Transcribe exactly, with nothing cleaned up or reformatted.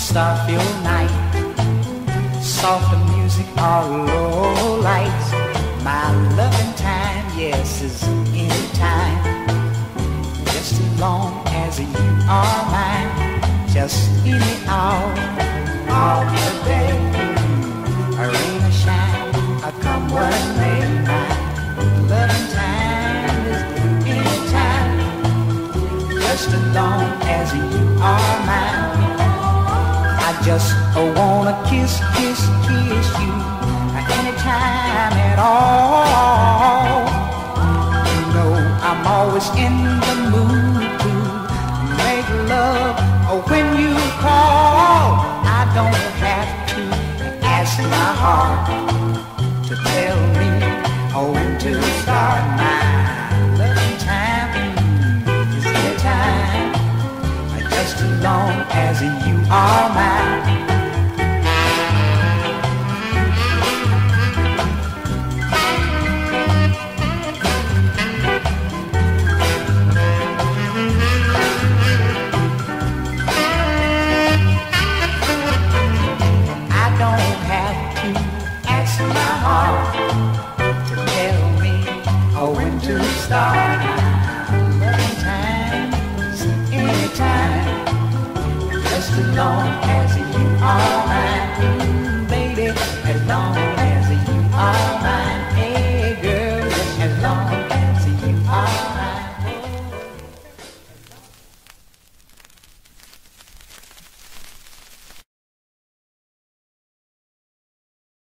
Starfield night, soft music, all low lights. My loving time, yes, is any time. Just as long as you are mine, just any hour of the day. A rain or shine, I come one may. My loving time is any time, just as long as you are mine. I just wanna kiss, kiss, kiss you anytime at all. You know I'm always in the mood to make love when you call. I don't have to ask my heart to tell me when to start. My loving time is the time, just as long as you are